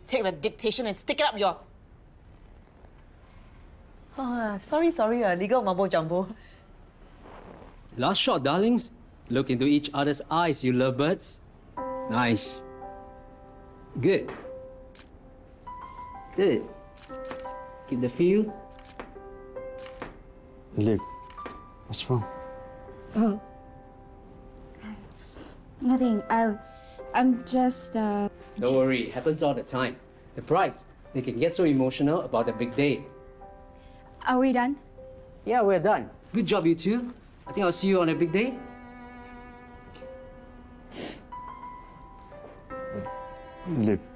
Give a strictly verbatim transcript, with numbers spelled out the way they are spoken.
Take the dictation and stick it up your... Oh, sorry, sorry, uh, legal mumbo jumbo. Last shot, darlings. Look into each other's eyes, you lovebirds. Nice. Good. Good. Keep the feel. Liv, what's wrong? Oh. Nothing. I, I'm just, uh... Don't worry, it happens all the time. The brides, they can get so emotional about the big day. Are we done? Yeah, we're done. Good job, you two. I think I'll see you on a big day. Liv,